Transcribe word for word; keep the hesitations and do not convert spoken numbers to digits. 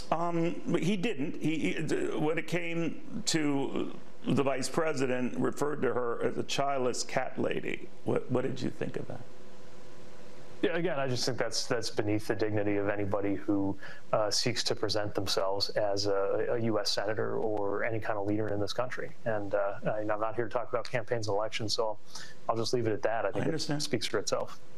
Um, he didn't. He, he, when it came to the vice president, referred to her as a childless cat lady. What, what did you think of that? Yeah, again, I just think that's that's beneath the dignity of anybody who uh, seeks to present themselves as a, a U S senator or any kind of leader in this country. And uh, I'm not here to talk about campaigns and elections, so I'll, I'll just leave it at that. I think I it speaks for itself.